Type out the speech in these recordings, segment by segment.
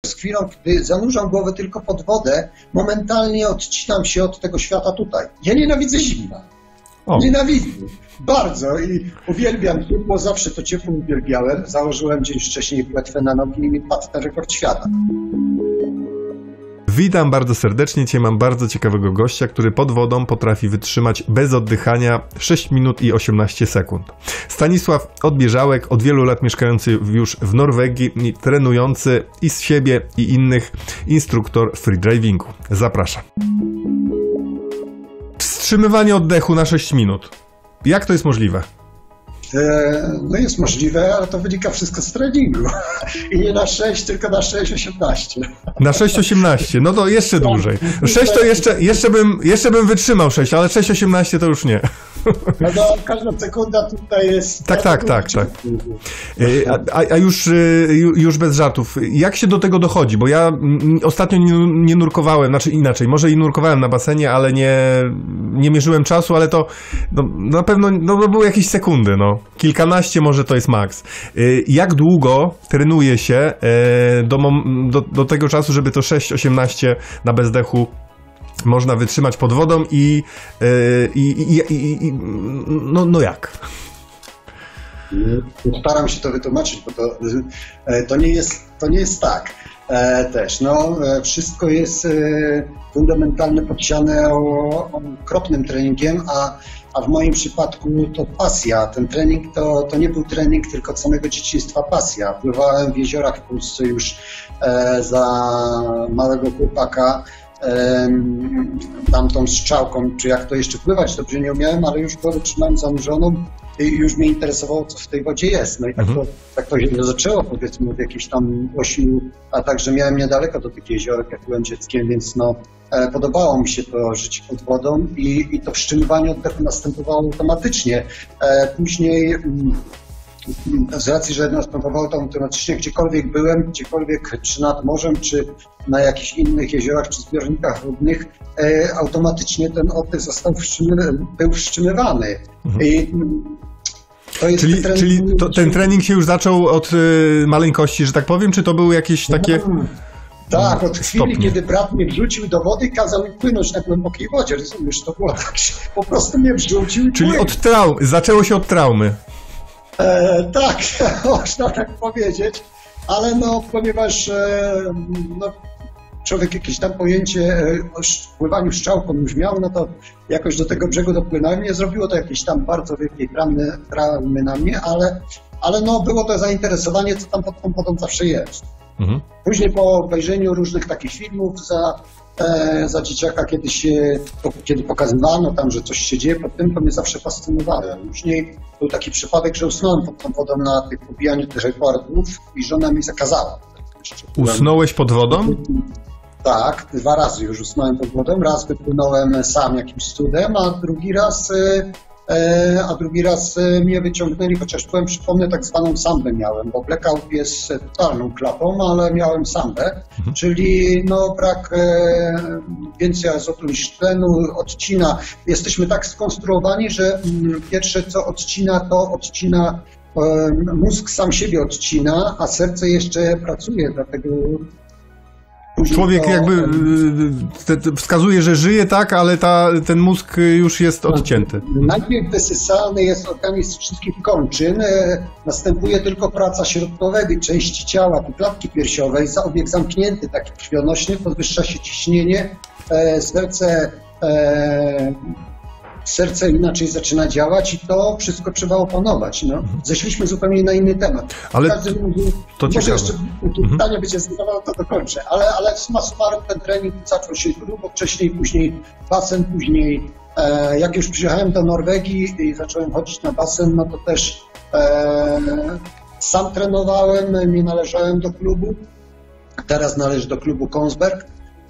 z chwilą, gdy zanurzam głowę tylko pod wodę, momentalnie odcinam się od tego świata tutaj. Ja nienawidzę zimna. Nienawidzę. Bardzo. I uwielbiam ciepło, zawsze to ciepło uwielbiałem. Założyłem dzień wcześniej płetwę na nogi i mi padł ten rekord świata. Witam bardzo serdecznie. Dzisiaj mam bardzo ciekawego gościa, który pod wodą potrafi wytrzymać bez oddychania 6 minut i 18 sekund. Stanisław Odbieżałek, od wielu lat mieszkający już w Norwegii, trenujący i z siebie i innych instruktor freedivingu. Zapraszam. Wstrzymywanie oddechu na 6 minut. Jak to jest możliwe? No jest możliwe, ale to wynika wszystko z treningu. I nie na 6, tylko na 6,18. Na 6,18, no to jeszcze dłużej. 6 to jeszcze bym wytrzymał 6, ale 6,18 to już nie. No to każda sekunda tutaj jest... Tak. A już bez żartów, jak się do tego dochodzi? Bo ja ostatnio nie nurkowałem, znaczy inaczej, może i nurkowałem na basenie, ale nie mierzyłem czasu, ale to na pewno były jakieś sekundy, kilkanaście może to jest maks. Jak długo trenuje się do tego czasu, żeby to 6,18 na bezdechu można wytrzymać pod wodą no jak? Staram się to wytłumaczyć, bo to nie jest tak też. Wszystko jest fundamentalnie podsiane okropnym treningiem, a w moim przypadku to pasja. Ten trening to nie był trening, tylko od samego dzieciństwa pasja. Pływałem w jeziorach w Polsce już za małego chłopaka, tamtą strzałką, czy jak to jeszcze pływać, dobrze nie umiałem, ale już go trzymałem zanurzoną i już mnie interesowało, co w tej wodzie jest. No i tak to się zaczęło, powiedzmy, od jakichś tam 8, a także miałem niedaleko do tych jeziorek, jak byłem dzieckiem, więc podobało mi się to życie pod wodą i to wstrzymywanie oddechu następowało automatycznie. Później z racji, że następowało to automatycznie, gdziekolwiek byłem, czy nad morzem, czy na jakichś innych jeziorach, czy zbiornikach wodnych, automatycznie ten oddech został był wstrzymywany. I to jest czyli ten trening się już zaczął od maleńkości, że tak powiem, czy to były jakieś takie... Tak, od chwili, kiedy brat mnie wrzucił do wody i kazał mi płynąć na głębokiej wodzie, rozumiesz, to było tak, że po prostu mnie wrzucił. Czyli zaczęło się od traumy. Tak, można tak powiedzieć, ale ponieważ człowiek jakieś tam pojęcie o pływaniu strzałką już miał, to jakoś do tego brzegu dopłynąłem. Nie zrobiło to jakiejś tam bardzo wielkiej traumy na mnie, ale było to zainteresowanie, co tam pod tą wodą zawsze jest. Mhm. Później po obejrzeniu różnych takich filmów za dzieciaka, kiedy pokazywano tam, że coś się dzieje pod tym, to mnie zawsze fascynowało. Później był taki przypadek, że usnąłem pod tą wodą na tych pobijaniu tych rekordów i żona mi zakazała. Usnąłeś pod wodą? Tak, 2 razy już usnąłem pod wodą. Raz wypłynąłem sam jakimś cudem, a drugi raz mnie wyciągnęli, chociaż byłem, przypomnę, tak zwaną sambę miałem, bo blackout jest totalną klapą, ale miałem sambę, czyli brak więcej azotu niż tlenu, odcina. Jesteśmy tak skonstruowani, że pierwsze co odcina, to odcina mózg sam siebie odcina, a serce jeszcze pracuje, dlatego... Człowiek wskazuje, że żyje, tak, ale ten mózg już jest odcięty. Najpierw wysysany jest organizm wszystkich kończyn, następuje tylko praca środkowej części ciała, klatki piersiowej, obieg zamknięty, taki krwionośny, podwyższa się ciśnienie, serce inaczej zaczyna działać i to wszystko trzeba opanować. Zeszliśmy zupełnie na inny temat. Ale to może jeszcze pytanie będzie zadawało, to dokończę. Ale summa summarum ten trening zaczął się grubo wcześniej, później basen, później jak już przyjechałem do Norwegii i zacząłem chodzić na basen, to też sam trenowałem, nie należałem do klubu. Teraz należy do klubu Kongsberg.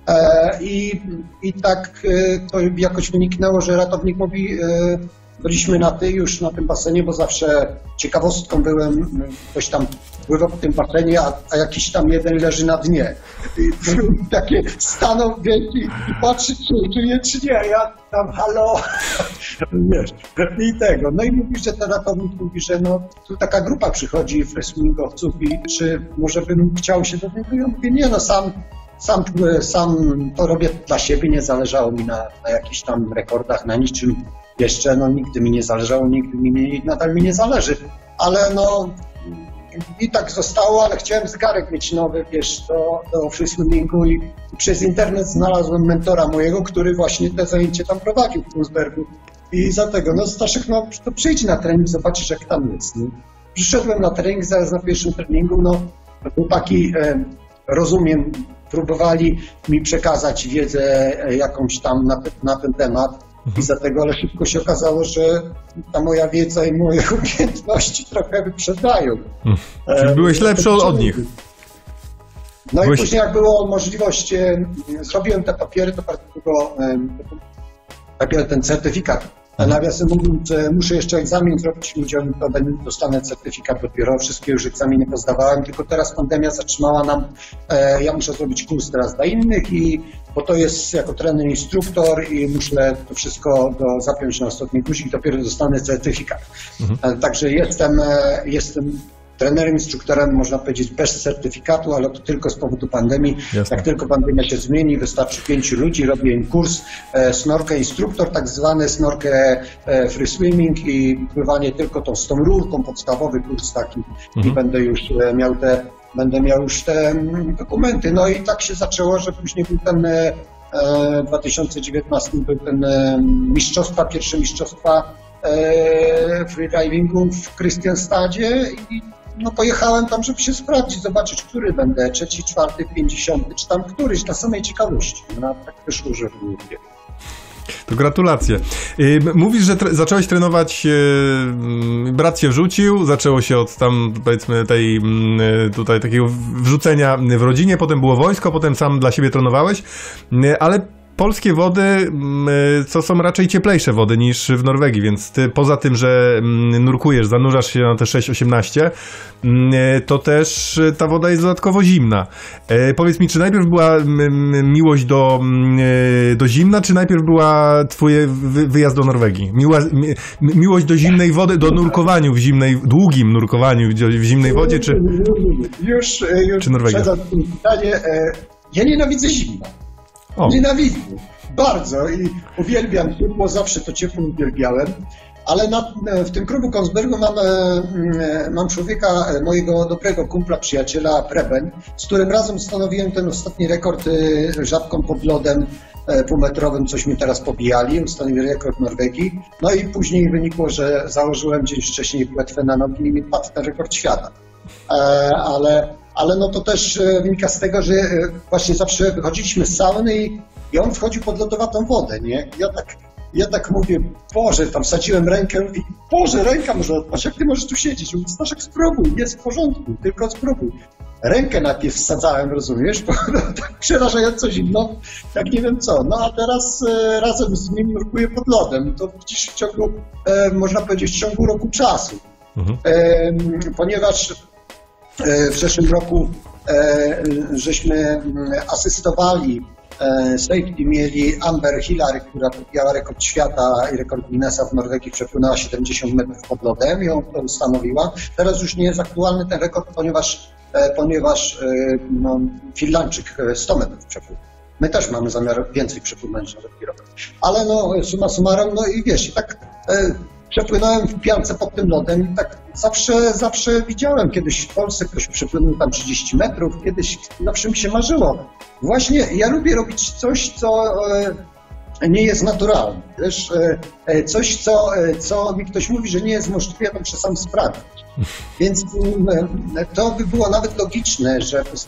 I tak to jakoś wyniknęło, że ratownik mówi, byliśmy już na tym basenie, bo zawsze ciekawostką byłem, ktoś tam pływa po tym basenie, a jakiś tam jeden leży na dnie. I takie stanął, wiesz, i patrzy, czy nie, czy nie, a ja tam halo, wiesz, i tego. No i mówi, że ten ratownik mówi, że no tu taka grupa przychodzi freeswingowców i czy może bym chciał się do tego? Ja mówię, nie no, sam to robię dla siebie, nie zależało mi na jakichś tam rekordach, na niczym jeszcze, no nigdy mi nie zależało, nadal mi nie zależy, ale no i tak zostało, ale chciałem zegarek mieć nowy, wiesz, do freeswimmingu i przez internet znalazłem mentora mojego, który właśnie te zajęcie tam prowadził w Kunzbergu i dlatego, no Staszek, no to przyjdź na trening, zobaczysz jak tam jest. No. Przyszedłem na trening, zaraz na pierwszym treningu, no chłopaki, rozumiem, próbowali mi przekazać wiedzę jakąś tam na ten temat i dlatego, ale szybko się okazało, że ta moja wiedza i moje umiejętności trochę wyprzedają. Czyli byłeś lepszy od nich. No i później jak było możliwość, zrobiłem te papiery, to bardzo długo ten certyfikat. Nawiasem mówiąc, muszę jeszcze egzamin zrobić ludziom, to dostanę certyfikat dopiero. Wszystkie już egzaminy pozdawałem, tylko teraz pandemia zatrzymała nam, ja muszę zrobić kurs teraz dla innych, bo to jest jako trener instruktor i muszę to wszystko zapiąć na ostatni guzik i dopiero dostanę certyfikat. Także jestem trenerem, instruktorem, można powiedzieć, bez certyfikatu, ale to tylko z powodu pandemii. Jasne. Jak tylko pandemia się zmieni, wystarczy 5 ludzi, robię im kurs snorkel instruktor, tak zwany snorkel free swimming i pływanie tylko z tą rurką, podstawowy kurs taki i będę miał już te dokumenty. No i tak się zaczęło, że później był ten 2019 był ten pierwsze mistrzostwa freedivingu w Kristianstadzie i no pojechałem tam, żeby się sprawdzić, zobaczyć, który będę, 3., 4., 50., czy tam któryś, na samej ciekawości. No, tak wyszło, że lubię. To gratulacje. Mówisz, że zacząłeś trenować, brat się wrzucił, zaczęło się od tam, powiedzmy, tutaj takiego wrzucenia w rodzinie, potem było wojsko, potem sam dla siebie trenowałeś, ale polskie wody to są raczej cieplejsze wody niż w Norwegii, więc ty poza tym, że nurkujesz, zanurzasz się na te 6-18, to też ta woda jest dodatkowo zimna. Powiedz mi, czy najpierw była miłość do zimna, czy najpierw była twój wyjazd do Norwegii? Miłość do zimnej wody, do nurkowaniu długim nurkowaniu w zimnej wodzie, czy Norwegia? Ja nienawidzę zimna. Nienawidzę, bardzo i uwielbiam ciepło, zawsze to ciepło uwielbiałem, ale w tym klubu Kongsbergu mam człowieka, mojego dobrego kumpla, przyjaciela Preben, z którym razem ustanowiłem ten ostatni rekord żabką pod lodem półmetrowym, cośmy teraz pobijali, ustanowili rekord Norwegii, no i później wynikło, że założyłem dzień wcześniej płetwę na nogi i mi padł ten rekord świata, ale no to też wynika z tego, że właśnie zawsze wychodziliśmy z sauny i on wchodził pod lodowatą wodę, nie? Ja tak mówię, Boże, tam wsadziłem rękę i Boże, ręka może odpaść, jak ty możesz tu siedzieć? Mówię, Staszek, spróbuj, jest w porządku, tylko spróbuj. Rękę najpierw wsadzałem, rozumiesz, bo tak przerażająco zimno, jak nie wiem co. No a teraz razem z nim nurkuję pod lodem. To widzisz w ciągu, można powiedzieć, w ciągu roku czasu. Ponieważ w zeszłym roku żeśmy asystowali safety, mieli Amber Hillary, która podjęła rekord świata i rekord Guinnessa w Norwegii, przepłynęła 70 metrów pod lodem i ją to ustanowiła. Teraz już nie jest aktualny ten rekord, ponieważ Finlandczyk 100 metrów przepłynął. My też mamy zamiar więcej przepłynąć na taki rok. Ale no summa summarum, no i wiesz, i tak przepłynąłem w piance pod tym lodem i tak zawsze widziałem. Kiedyś w Polsce ktoś przepłynął tam 30 metrów, kiedyś zawsze mi się marzyło. Właśnie ja lubię robić coś, co nie jest naturalne. Wiesz, coś, co mi ktoś mówi, że nie jest możliwe, ja to muszę sam sprawdzić. Więc to by było nawet logiczne,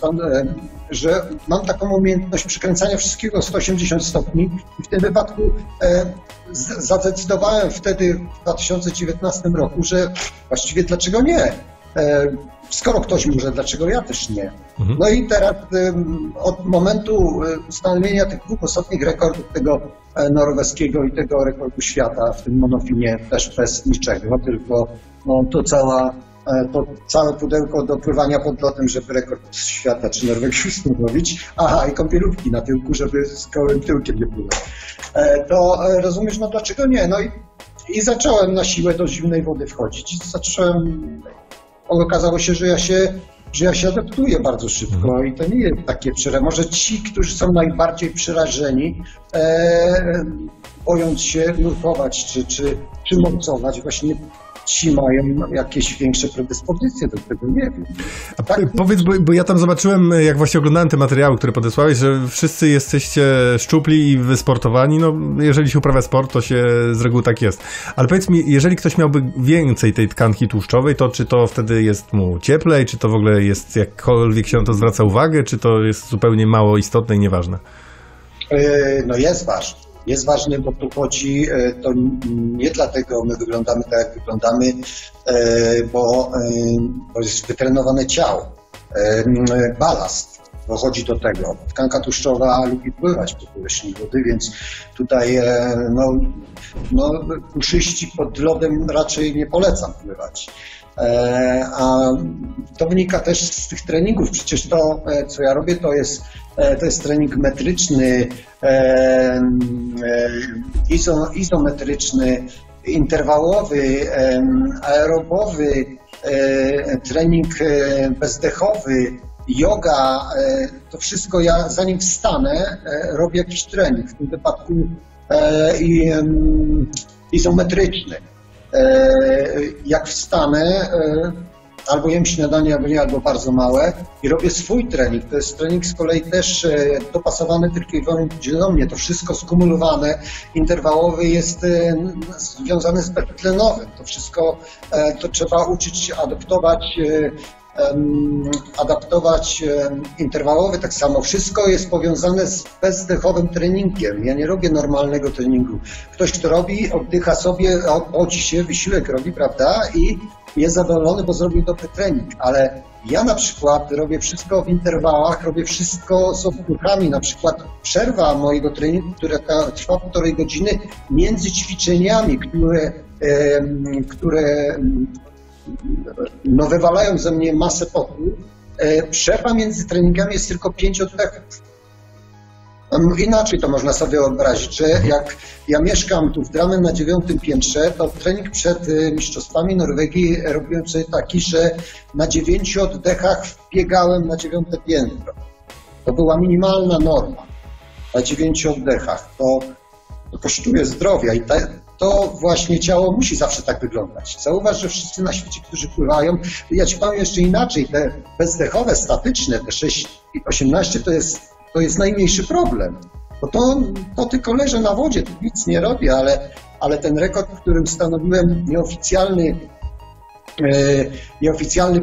że mam taką umiejętność przykręcania wszystkiego o 180 stopni i w tym wypadku zadecydowałem wtedy w 2019 roku, że właściwie dlaczego nie? Skoro ktoś może, dlaczego ja też nie? No i teraz od momentu ustanowienia tych 2 ostatnich rekordów, tego norweskiego i tego rekordu świata w tym monofinie, też bez niczego, tylko no, to to całe pudełko do pływania pod lodem, żeby rekord świata czy Norwegii ustanowić. Aha, i kąpielówki na tyłku, żeby z gołym tyłkiem nie pływać. To rozumiesz, no dlaczego nie? No i zacząłem na siłę do zimnej wody wchodzić. Okazało się, że ja się adaptuję bardzo szybko i to nie jest takie przerażenie. Może ci, którzy są najbardziej przerażeni, bojąc się nurkować czy morsować, właśnie ci mają jakieś większe predyspozycje do tego, nie wiem. Tak? Powiedz, bo ja tam zobaczyłem, jak właśnie oglądałem te materiały, które podesłałeś, że wszyscy jesteście szczupli i wysportowani. No, jeżeli się uprawia sport, to się z reguły tak jest. Ale powiedz mi, jeżeli ktoś miałby więcej tej tkanki tłuszczowej, to czy to wtedy jest mu cieplej, czy to w ogóle jest jakkolwiek się na to zwraca uwagę, czy to jest zupełnie mało istotne i nieważne? No jest ważne. Jest ważny, bo tu chodzi, to nie dlatego my wyglądamy tak, jak wyglądamy, bo jest wytrenowane ciało, balast, bo chodzi do tego. Tkanka tłuszczowa lubi pływać po powierzchni wody, więc tutaj puszyści pod lodem raczej nie polecam pływać. A to wynika też z tych treningów. Przecież to, co ja robię, to jest trening metryczny, izometryczny, interwałowy, aerobowy, trening bezdechowy, yoga. To wszystko ja zanim wstanę, robię jakiś trening, w tym wypadku izometryczny. Jak wstanę, albo jem śniadanie, albo nie, albo bardzo małe i robię swój trening. To jest trening z kolei też dopasowany tylko i wyłącznie do mnie. To wszystko skumulowane, interwałowy jest związany z beztlenowym. To wszystko to trzeba uczyć się adaptować interwałowy tak samo. Wszystko jest powiązane z bezdechowym treningiem. Ja nie robię normalnego treningu. Ktoś, kto robi, oddycha sobie, obchodzi się, wysiłek robi, prawda? I jest zadowolony, bo zrobił dobry trening. Ale ja na przykład robię wszystko w interwałach, robię wszystko z odruchami. Na przykład przerwa mojego treningu, która trwa 1,5 godziny między ćwiczeniami, które wywalają ze mnie masę potu. Przerwa między treningami jest tylko 5 oddechów. Inaczej to można sobie wyobrazić, że jak ja mieszkam tu w Drammen na 9. piętrze, to trening przed Mistrzostwami Norwegii robiłem sobie taki, że na 9 oddechach wbiegałem na 9. piętro. To była minimalna norma. Na 9 oddechach. To kosztuje zdrowia i to właśnie ciało musi zawsze tak wyglądać. Zauważ, że wszyscy na świecie, którzy pływają, ja ci powiem jeszcze inaczej, te bezdechowe, statyczne, te 6 i 18 to jest najmniejszy problem. Bo to tylko leżę na wodzie, to nic nie robię, ale ten rekord, którym stanowiłem nieoficjalny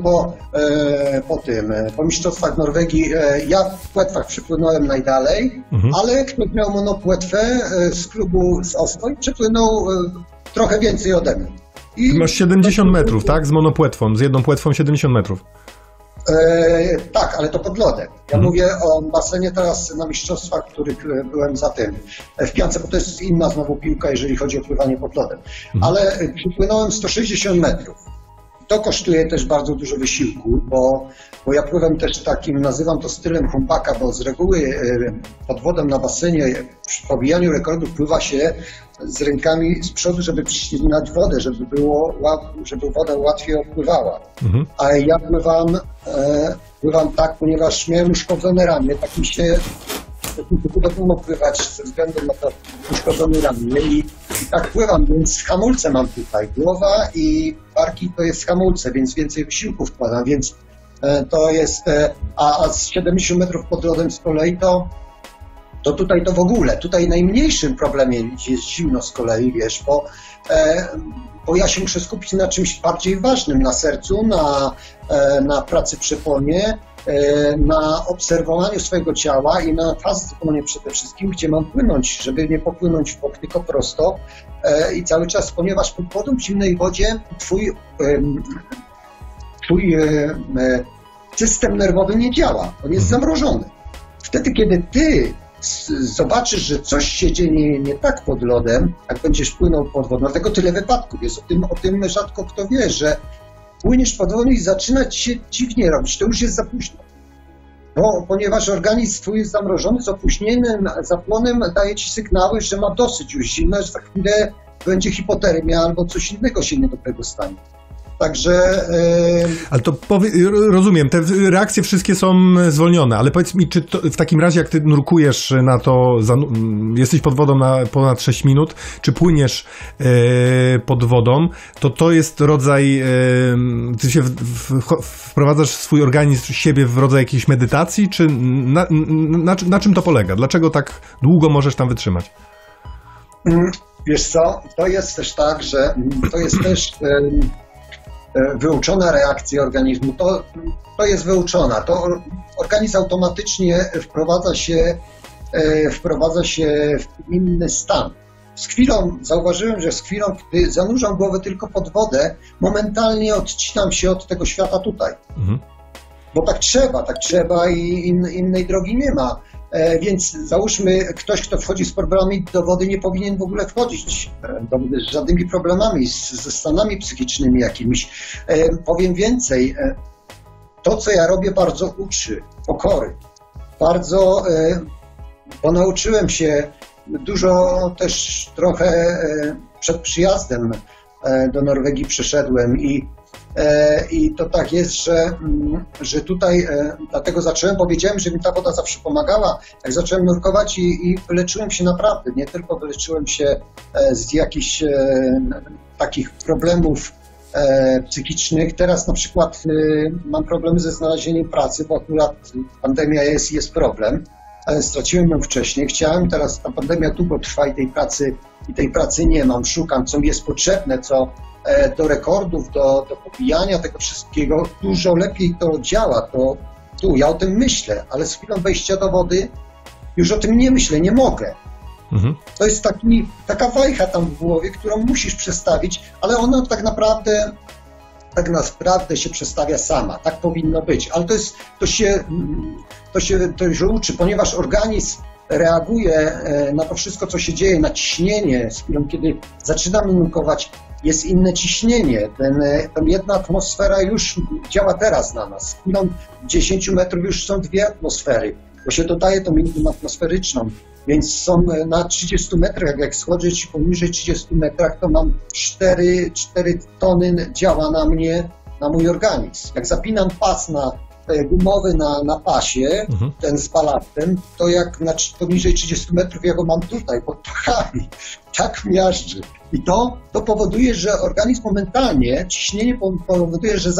po mistrzostwach Norwegii, ja w płetwach przepłynąłem najdalej, ale ktoś miał monopłetwę z klubu z Oslo i przepłynął trochę więcej ode mnie. Masz 70 metrów, tak? Z monopłetwą, z jedną płetwą 70 metrów. Tak, ale to pod lodem. Ja mówię o basenie teraz na mistrzostwach, których byłem za tym w piance, bo to jest inna znowu piłka, jeżeli chodzi o pływanie pod lodem. Ale przypłynąłem 160 metrów. To kosztuje też bardzo dużo wysiłku, bo ja pływam też takim, nazywam to stylem humpaka, bo z reguły pod wodą na basenie przy pobijaniu rekordów pływa się z rękami z przodu, żeby przycinać wodę, żeby woda łatwiej odpływała. A ja pływam tak, ponieważ miałem uszkodzone ramię, tak mi się trudno pływać ze względu na to uszkodzone ramię i tak pływam, więc hamulce mam tutaj. Głowa i barki to jest hamulce, więc więcej wysiłku wkładam, więc to jest, a z 70 metrów pod lodem z kolei to tutaj to w ogóle, tutaj najmniejszym problemem jest zimno z kolei, wiesz, bo ja się muszę skupić na czymś bardziej ważnym, na sercu, na pracy przy ponie, na obserwowaniu swojego ciała i na fazonie przede wszystkim, gdzie mam płynąć, żeby nie popłynąć w bok, tylko prosto i cały czas, ponieważ pod wodą w zimnej wodzie twój system nerwowy nie działa, on jest zamrożony. Wtedy, kiedy ty zobaczysz, że coś się dzieje nie tak pod lodem, jak będziesz płynął pod wodą, dlatego tyle wypadków jest, o tym rzadko kto wie, że płyniesz pod wodą i zaczyna ci się dziwnie robić, to już jest za późno. Ponieważ organizm twój jest zamrożony, z opóźnionym zapłonem daje ci sygnały, że ma dosyć już zimna, że za chwilę będzie hipotermia albo coś innego się niedobrego stanie. Także... Ale to rozumiem, te reakcje wszystkie są zwolnione, ale powiedz mi, czy to, w takim razie jak ty nurkujesz na to, jesteś pod wodą na ponad 6 minut, czy płyniesz pod wodą, to jest rodzaj, ty się wprowadzasz swój organizm, siebie w rodzaj jakiejś medytacji, czy na czym to polega? Dlaczego tak długo możesz tam wytrzymać? Wiesz co, to jest też tak, że to jest też... wyuczona reakcja organizmu, to jest wyuczona, to organizm automatycznie wprowadza się w inny stan. Zauważyłem, że z chwilą, gdy zanurzam głowę tylko pod wodę, momentalnie odcinam się od tego świata tutaj. Mhm. Bo tak trzeba i innej drogi nie ma. Więc załóżmy, ktoś, kto wchodzi z problemami do wody, nie powinien w ogóle wchodzić do wody z żadnymi problemami, ze stanami psychicznymi jakimiś. Powiem więcej, to, co ja robię, bardzo uczy pokory. Bo nauczyłem się dużo też trochę przed przyjazdem do Norwegii przeszedłem i to tak jest, że tutaj dlatego powiedziałem, że mi ta woda zawsze pomagała. Jak zacząłem nurkować i wyleczyłem się naprawdę, nie tylko wyleczyłem się z jakichś takich problemów psychicznych. Teraz na przykład mam problemy ze znalezieniem pracy, bo akurat pandemia jest problem. Straciłem ją wcześniej. Teraz ta pandemia długo trwa i tej pracy nie mam. Szukam, co mi jest potrzebne, co do rekordów, do pobijania tego wszystkiego. Dużo lepiej to działa. Ja o tym myślę, ale z chwilą wejścia do wody już o tym nie myślę, nie mogę. Mhm. To jest taka wajcha tam w głowie, którą musisz przestawić, ale ona tak naprawdę się przestawia sama. Tak powinno być. Ale to się uczy, ponieważ organizm reaguje na to wszystko, co się dzieje, na ciśnienie. Z chwilą, kiedy zaczynamy nurkować, jest inne ciśnienie. Ta jedna atmosfera już działa teraz na nas. Z chwilą 10 metrów już są 2 atmosfery, bo się dodaje tą inną atmosferyczną. Więc są na 30 metrach, jak schodzić poniżej 30 metrach, to mam 4 tony działa na mnie, na mój organizm. Jak zapinam pas gumowy na pasie, ten z balastem, to jak poniżej 30 metrów ja go mam tutaj, pod pachami. Tak miażdży. I to powoduje, że organizm momentalnie, ciśnienie powoduje, że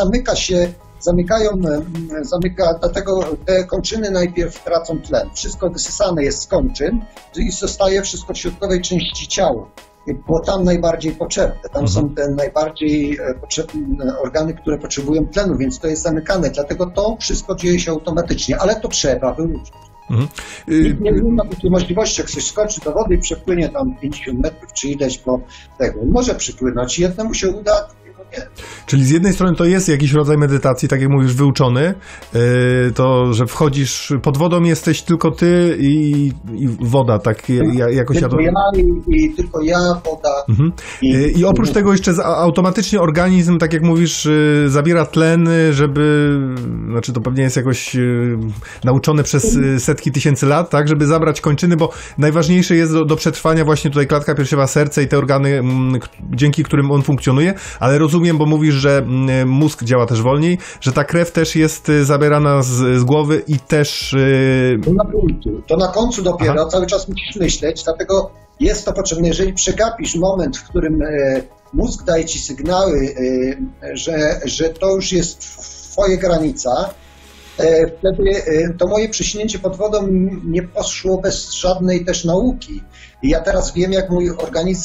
dlatego te kończyny najpierw tracą tlen. Wszystko wysysane jest z kończyn i zostaje wszystko w środkowej części ciała, bo tam najbardziej potrzebne. Tam są te najbardziej potrzebne organy, które potrzebują tlenu, więc to jest zamykane. Dlatego to wszystko dzieje się automatycznie, ale to trzeba wyuczyć. Nie ma takiej możliwości, jak ktoś skoczy do wody i przepłynie tam 50 metrów czy ileś, bo tego może przypłynąć. Jednemu się uda, nie. Czyli z jednej strony to jest jakiś rodzaj medytacji, tak jak mówisz, wyuczony, to, że wchodzisz pod wodą, jesteś tylko ty i woda, tak jakoś... Tylko ja, woda. I oprócz tego jeszcze automatycznie organizm, tak jak mówisz, zabiera tlen, znaczy to pewnie jest jakoś nauczone przez setki tysięcy lat, tak, żeby zabrać kończyny, bo najważniejsze jest do przetrwania właśnie tutaj klatka piersiowa, serce i te organy, dzięki którym on funkcjonuje, ale rozumiem, bo mówisz, że mózg działa też wolniej, że ta krew też jest zabierana z głowy i też... To na końcu dopiero, cały czas musisz myśleć, dlatego jest to potrzebne. Jeżeli przegapisz moment, w którym mózg daje ci sygnały, że to już jest twoja granica, wtedy to moje przyśnięcie pod wodą nie poszło bez żadnej też nauki. I ja teraz wiem, jak mój organizm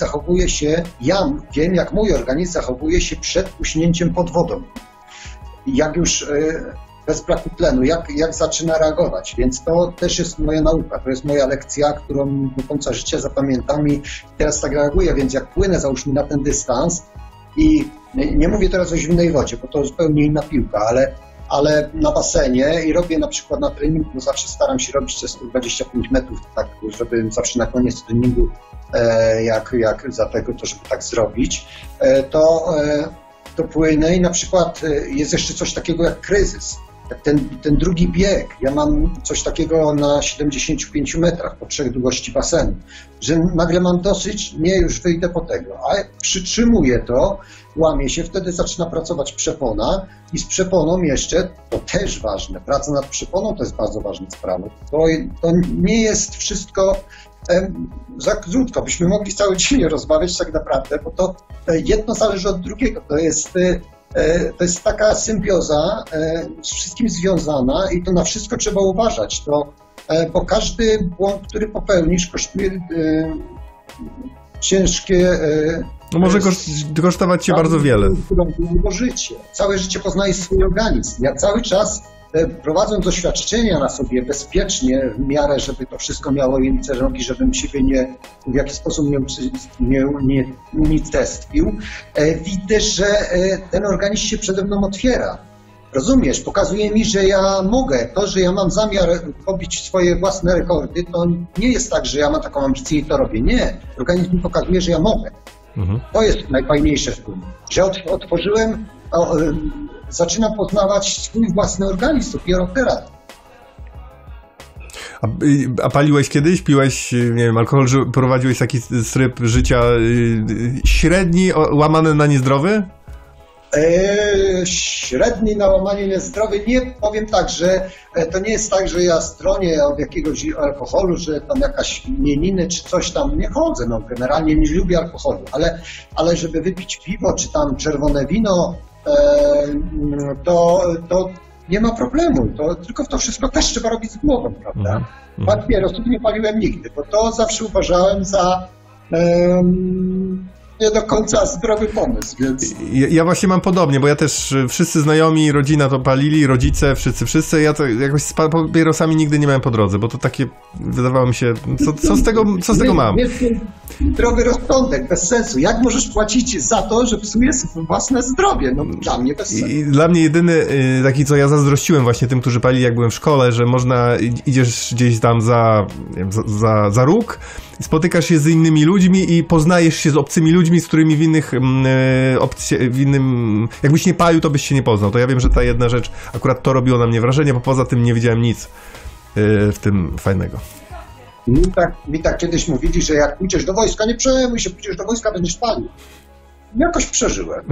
zachowuje się przed puśnięciem pod wodą. Jak już bez braku tlenu, jak zaczyna reagować. Więc to też jest moja nauka, to jest moja lekcja, którą do końca życia zapamiętam i teraz tak reaguję. Więc jak płynę, załóżmy, na ten dystans i nie mówię teraz o zimnej wodzie, bo to zupełnie inna piłka, ale na basenie i robię na przykład na treningu, bo zawsze staram się robić te 125 metrów, tak, żeby zawsze na koniec treningu, jak za tego, to żeby tak zrobić, to płynę i na przykład jest jeszcze coś takiego jak kryzys. Ten drugi bieg, ja mam coś takiego na 75 metrach po 3 długości basenu, że nagle mam dosyć, nie, już wyjdę po tego, a przytrzymuję to, łamie się, wtedy zaczyna pracować przepona i z przeponą jeszcze, to też ważne, praca nad przeponą to jest bardzo ważna sprawa. To nie jest wszystko za krótko, byśmy mogli cały dzień rozmawiać tak naprawdę, bo to jedno zależy od drugiego, to jest taka symbioza, z wszystkim związana i to na wszystko trzeba uważać, bo każdy błąd, który popełnisz, kosztuje ciężkie... No może kosztować cię bardzo wiele. Życie. Całe życie poznajesz swój organizm. Ja cały czas, prowadząc doświadczenia na sobie bezpiecznie, w miarę, żeby to wszystko miało ręce, rogi, żebym siebie w jakiś sposób nie unicestwił, widzę, że ten organizm się przede mną otwiera. Rozumiesz? Pokazuje mi, że ja mogę. To, że ja mam zamiar pobić swoje własne rekordy, to nie jest tak, że ja mam taką ambicję i to robię. Nie. Organizm mi pokazuje, że ja mogę. To jest najfajniejsze w tym, że otworzyłem, zaczynam poznawać swój własny organizm dopiero teraz. A paliłeś kiedyś? Piłeś, nie wiem, alkohol? Prowadziłeś taki tryb życia średni, łamany na niezdrowy? Średni na łamanie niezdrowy. Nie, powiem tak, że to nie jest tak, że ja stronię od jakiegoś alkoholu, że tam jakaś imieniny czy coś tam nie chodzę. No, generalnie nie lubię alkoholu, ale żeby wypić piwo czy tam czerwone wino, to nie ma problemu. Tylko to wszystko też trzeba robić z głową, prawda? Papierosów nie paliłem nigdy, bo to zawsze uważałem za nie do końca zdrowy pomysł, więc... Ja właśnie mam podobnie, bo ja też wszyscy znajomi, rodzina to palili, rodzice, wszyscy, ja to jakoś z papierosami nigdy nie miałem po drodze, bo to takie, wydawało mi się, co z tego mam? Zdrowy rozsądek, bez sensu. Jak możesz płacić za to, że psujesz własne zdrowie? No dla mnie bez sensu. I dla mnie jedyny taki, co ja zazdrościłem właśnie tym, którzy palili, jak byłem w szkole, że można, idziesz gdzieś tam za róg, spotykasz się z innymi ludźmi i poznajesz się z obcymi ludźmi, z którymi w innym, jakbyś nie palił, to byś się nie poznał. To ja wiem, że ta jedna rzecz, akurat to robiło na mnie wrażenie, bo poza tym nie widziałem nic w tym fajnego. Mi tak kiedyś mówili, że jak pójdziesz do wojska, nie przejmuj się, pójdziesz do wojska, będziesz palił. Jakoś przeżyłem.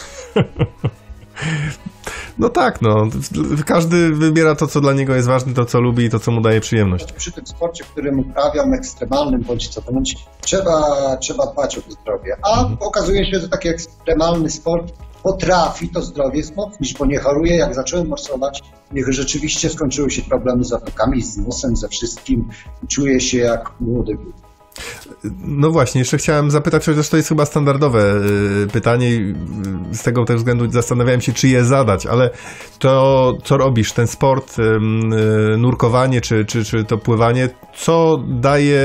No tak, no. Każdy wybiera to, co dla niego jest ważne, to, co lubi i to, co mu daje przyjemność. Przy tym sporcie, którym uprawiam, ekstremalnym bądź co to bądź, trzeba dbać o to zdrowie. A okazuje się, że taki ekstremalny sport potrafi to zdrowie wzmocnić, bo nie choruję. Jak zacząłem morsować, niech rzeczywiście skończyły się problemy z zatokami, z nosem, ze wszystkim. Czuję się jak młody. No właśnie, jeszcze chciałem zapytać, chociaż to jest chyba standardowe pytanie i z tego też względu zastanawiałem się, czy je zadać, ale to, co robisz, ten sport, nurkowanie czy to pływanie, co daje,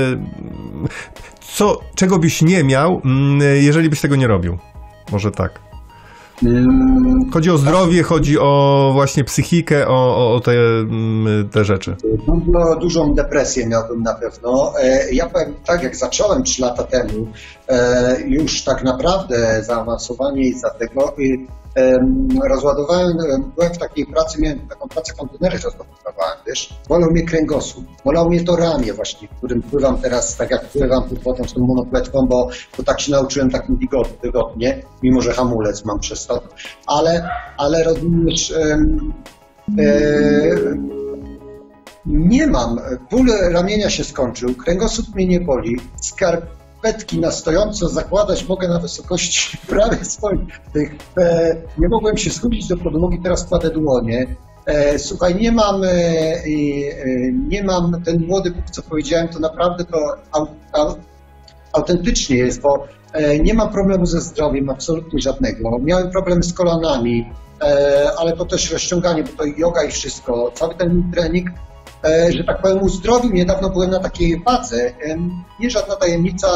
czego byś nie miał, jeżeli byś tego nie robił? Może tak. Chodzi o zdrowie, chodzi o właśnie psychikę, o te rzeczy. Dużą depresję miałbym na pewno. Ja powiem tak, jak zacząłem 3 lata temu, już tak naprawdę zaawansowanie i za tego rozładowałem, byłem w takiej pracy, miałem taką pracę, kontenery rozładowałem, wiesz, bolał mnie kręgosłup, bolał mnie to ramię właśnie, w którym pływam teraz, tak jak pływam pod wodą z tą monopletką, bo tak się nauczyłem takim wygodnie, mimo że hamulec mam przez to, ale rozumiesz, nie mam, ból ramienia się skończył, kręgosłup mnie nie boli, skarpetki na stojąco zakładać mogę na wysokości prawie swoich. Nie mogłem się skupić do podłogi, teraz kładę dłonie. Słuchaj, nie mam, ten młody, co powiedziałem, to naprawdę to autentycznie jest, bo nie mam problemu ze zdrowiem, absolutnie żadnego. Miałem problemy z kolanami, ale to też rozciąganie, bo to joga i wszystko, cały ten trening, że tak powiem, uzdrowił. Niedawno byłem na takiej wadze, nie żadna tajemnica,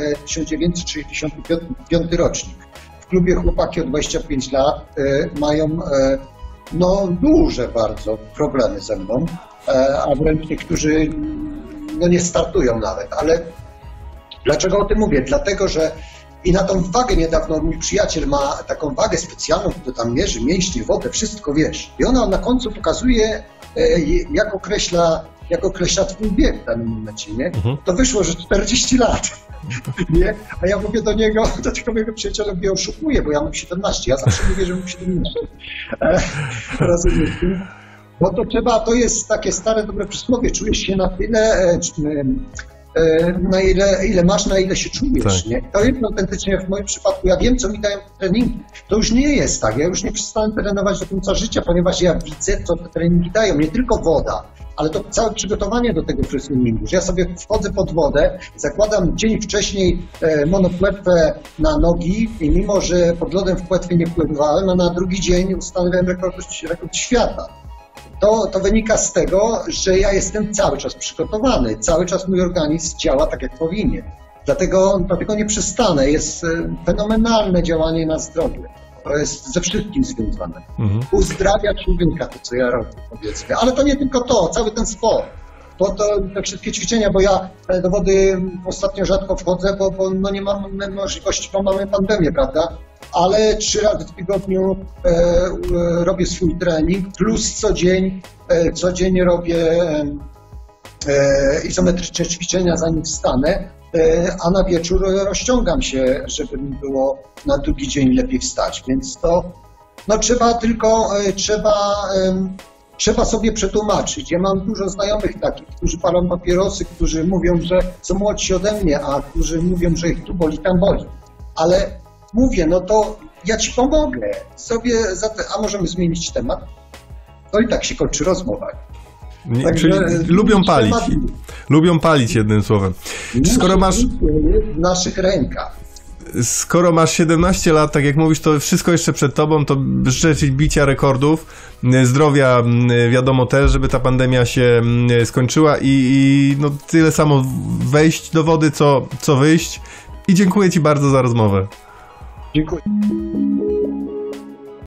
1965 rocznik. W klubie chłopaki o 25 lat mają duże bardzo problemy ze mną, a wręcz niektórzy nie startują nawet, ale dlaczego o tym mówię? Dlatego, że I na tą wagę niedawno mój przyjaciel ma taką wagę specjalną, która tam mierzy mięśnie, wodę, wszystko, wiesz. I ona na końcu pokazuje, jak określa twój wiek w danym momencie, nie? To wyszło, że 40 lat, nie? A ja mówię do niego, do tego mojego przyjaciela, mnie oszukuje, bo ja mam 17, ja zawsze mówię, że mam 17. Rozumiesz? Bo to trzeba, to jest takie stare, dobre przysłowie, czujesz się na tyle, na ile masz, na ile się czujesz, tak. Nie? To jest autentycznie w moim przypadku, ja wiem, co mi dają treningi. To już nie jest tak, ja już nie przestałem trenować do końca życia, ponieważ ja widzę, co te treningi dają, nie tylko woda, ale to całe przygotowanie do tego treningu, że ja sobie wchodzę pod wodę, zakładam dzień wcześniej monopłetwę na nogi i mimo, że pod lodem w płetwie nie pływałem, a na drugi dzień ustanowiłem rekord świata. To wynika z tego, że ja jestem cały czas przygotowany, cały czas mój organizm działa tak, jak powinien. Dlatego nie przestanę. Jest fenomenalne działanie na zdrowie. To jest ze wszystkim związane. Uzdrawia człowieka, to co ja robię, powiedzmy. Ale to nie tylko to, cały ten sport. Te wszystkie ćwiczenia, bo ja do wody ostatnio rzadko wchodzę, bo no nie mam możliwości, bo mamy pandemię, prawda? Ale 3 razy w tygodniu robię swój trening, plus co dzień robię izometryczne ćwiczenia, zanim wstanę, a na wieczór rozciągam się, żeby mi było na drugi dzień lepiej wstać. Więc to no trzeba sobie przetłumaczyć. Ja mam dużo znajomych takich, którzy palą papierosy, którzy mówią, że są młodsi ode mnie, a którzy mówią, że ich tu boli, tam boli. Ale mówię, no to ja ci pomogę. A możemy zmienić temat? No i tak się kończy rozmowa. Czyli lubią palić. Lubią palić, jednym słowem. Skoro masz w naszych rękach. Skoro masz 17 lat, tak jak mówisz, to wszystko jeszcze przed tobą, to życzę ci bicia rekordów, zdrowia, wiadomo też, żeby ta pandemia się skończyła i no tyle samo wejść do wody, co wyjść. I dziękuję ci bardzo za rozmowę. Dziękuję.